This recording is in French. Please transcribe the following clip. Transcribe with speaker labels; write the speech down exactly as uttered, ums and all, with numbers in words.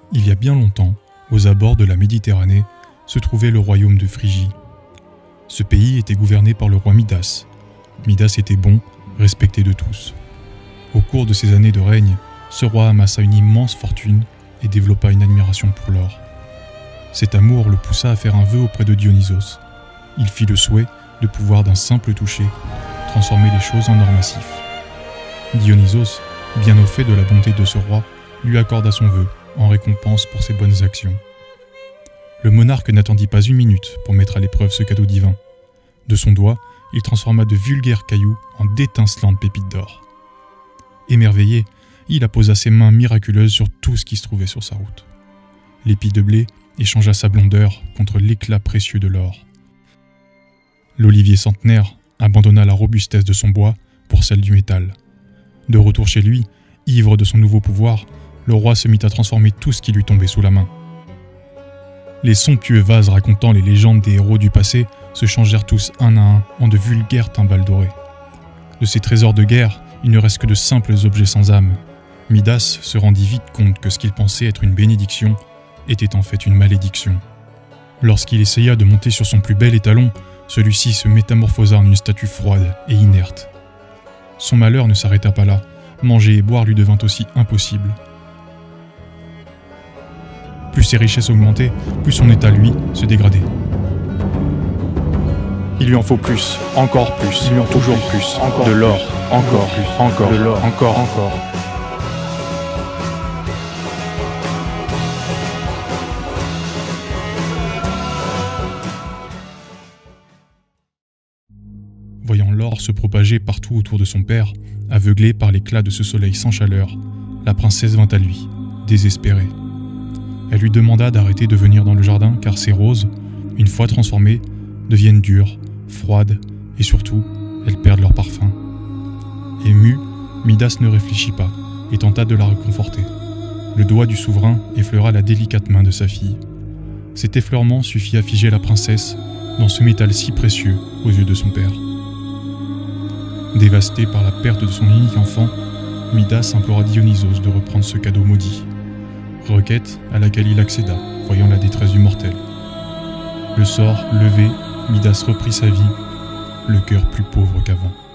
Speaker 1: Il y a bien longtemps, aux abords de la Méditerranée, se trouvait le royaume de Phrygie. Ce pays était gouverné par le roi Midas. Midas était bon, respecté de tous. Au cours de ses années de règne, ce roi amassa une immense fortune et développa une admiration pour l'or. Cet amour le poussa à faire un vœu auprès de Dionysos. Il fit le souhait de pouvoir d'un simple toucher transformer les choses en or massif. Dionysos, bien au fait de la bonté de ce roi, lui accorda son vœu en récompense pour ses bonnes actions. Le monarque n'attendit pas une minute pour mettre à l'épreuve ce cadeau divin. De son doigt, il transforma de vulgaires cailloux en d'étincelantes pépites d'or. Émerveillé, il apposa ses mains miraculeuses sur tout ce qui se trouvait sur sa route. L'épi de blé échangea sa blondeur contre l'éclat précieux de l'or. L'olivier centenaire abandonna la robustesse de son bois pour celle du métal. De retour chez lui, ivre de son nouveau pouvoir, le roi se mit à transformer tout ce qui lui tombait sous la main. Les somptueux vases racontant les légendes des héros du passé se changèrent tous un à un en de vulgaires timbales dorées. De ces trésors de guerre, il ne reste que de simples objets sans âme. Midas se rendit vite compte que ce qu'il pensait être une bénédiction était en fait une malédiction. Lorsqu'il essaya de monter sur son plus bel étalon, celui-ci se métamorphosa en une statue froide et inerte. Son malheur ne s'arrêta pas là, manger et boire lui devint aussi impossible. Plus ses richesses augmentaient, plus son état, lui, se dégradait.
Speaker 2: Il lui en faut plus, encore plus,
Speaker 3: Il lui en faut
Speaker 2: toujours
Speaker 3: plus,
Speaker 2: plus,
Speaker 3: encore
Speaker 2: de l'or,
Speaker 3: plus,
Speaker 2: encore,
Speaker 3: plus,
Speaker 2: encore,
Speaker 3: de l'or,
Speaker 2: encore,
Speaker 3: encore.
Speaker 1: Voyant l'or se propager partout autour de son père, aveuglé par l'éclat de ce soleil sans chaleur, la princesse vint à lui, désespérée. Elle lui demanda d'arrêter de venir dans le jardin car ces roses, une fois transformées, deviennent dures, froides et surtout, elles perdent leur parfum. Ému, Midas ne réfléchit pas et tenta de la réconforter. Le doigt du souverain effleura la délicate main de sa fille. Cet effleurement suffit à figer la princesse dans ce métal si précieux aux yeux de son père. Dévasté par la perte de son unique enfant, Midas implora Dionysos de reprendre ce cadeau maudit. Requête à laquelle il accéda, voyant la détresse du mortel. Le sort levé, Midas reprit sa vie, le cœur plus pauvre qu'avant.